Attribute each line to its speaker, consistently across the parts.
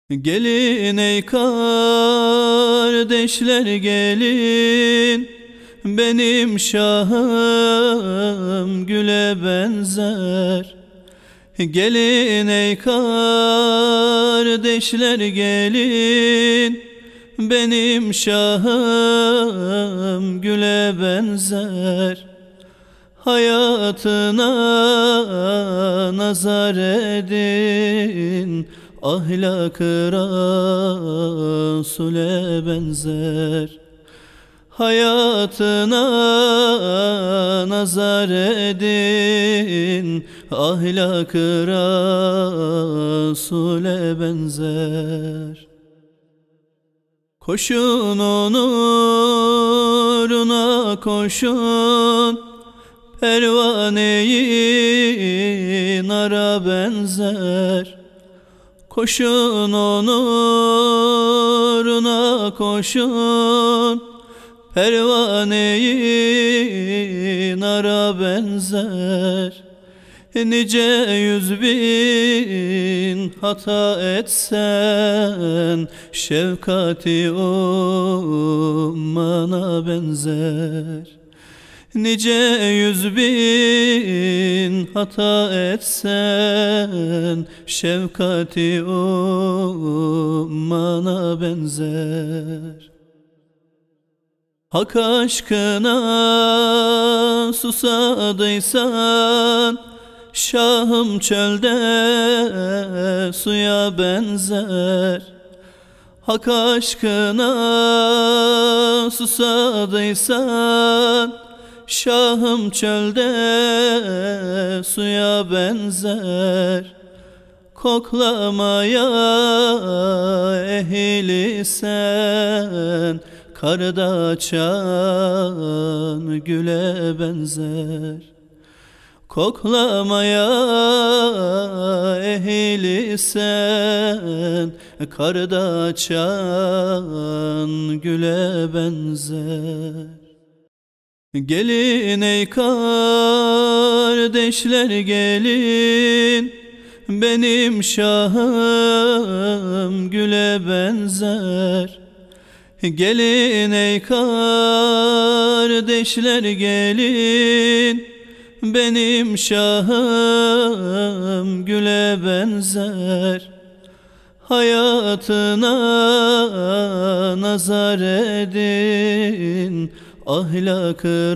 Speaker 1: Gelin ey kardeşler gelin, benim şahım güle benzer. Gelin ey kardeşler gelin, benim şahım güle benzer. Hayatına nazar edin, ahlakı Rasule benzer. Hayatına nazar edin, ahlakı Rasule benzer. Koşun onuruna koşun, pervaneyi nara benzer. Koşun onuruna koşun, pervaneyi nara benzer. Nice 100.000 hata etsen, şefkati ummana benzer. Nice 100.000 hata etsen, şefkati ummana benzer. Hak aşkına susadıysan, şahım çölde suya benzer. Hak aşkına susadıysan, şahım çölde suya benzer. Koklamaya ehilisen, karda açan güle benzer. Koklamaya ehilisen, karda açan güle benzer. Gelin ey kardeşler gelin, benim şahım güle benzer. Gelin ey kardeşler gelin, benim şahım güle benzer. Hayatına nazar edin, ahlakı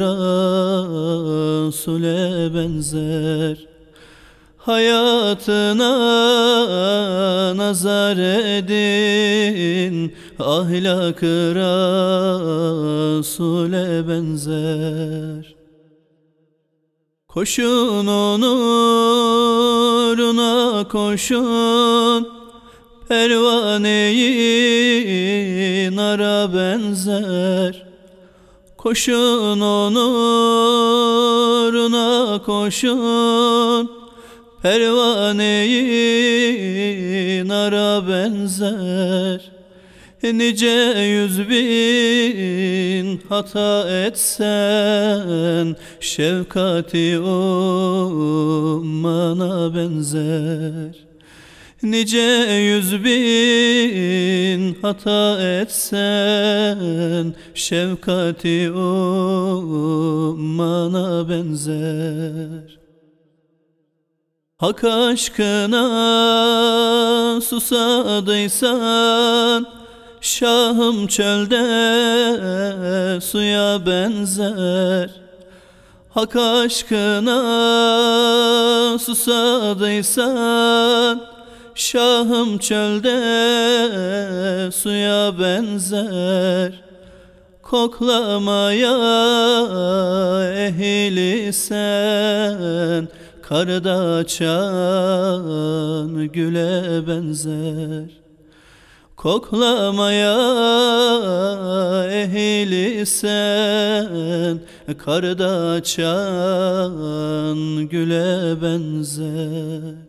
Speaker 1: Rasule benzer. Hayatına nazar edin, ahlakı Rasule benzer. Koşun onuruna koşun, pervaneyi nara benzer. Koşun onuruna koşun, pervaneyi nara benzer. Nice 100.000 hata etsen, şefkati ummana benzer. Nice 100.000 hata etsen, şefkati ummana benzer. Hak aşkına susadıysan, şahım çölde suya benzer. Hak aşkına susadıysan, şahım çölde suya benzer. Koklamaya ehilisen, karda açan güle benzer. Koklamaya ehilisen, karda açan güle benzer.